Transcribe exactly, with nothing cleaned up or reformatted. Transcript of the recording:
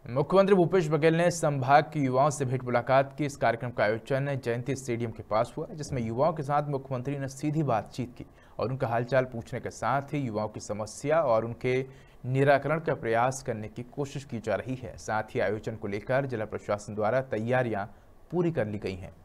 मुख्यमंत्री भूपेश बघेल ने संभाग के युवाओं से भेंट मुलाकात की। इस कार्यक्रम का आयोजन जयंती स्टेडियम के पास हुआ, जिसमें युवाओं के साथ मुख्यमंत्री ने सीधी बातचीत की और उनका हालचाल पूछने के साथ ही युवाओं की समस्या और उनके निराकरण का प्रयास करने की कोशिश की जा रही है। साथ ही आयोजन को लेकर जिला प्रशासन द्वारा तैयारियां पूरी कर ली गई हैं।